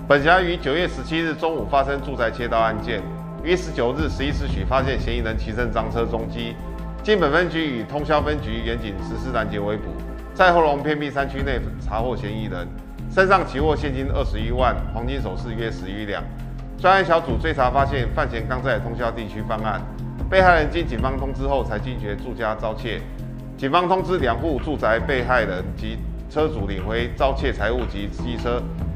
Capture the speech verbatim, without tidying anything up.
本辖于九月十七日中午发生住宅窃盗案件，于十九日十一时许发现嫌疑人骑乘赃车踪迹，经本分局与通霄分局员警实施拦截围捕，在后龙偏僻山区内查获嫌疑人，身上起获现金二十一万，黄金首饰约十余两。专案小组追查发现，犯嫌刚在通霄地区犯案，被害人经警方通知后才惊觉住家遭窃。警方通知两户住宅被害人及车主领回遭窃财物及机车。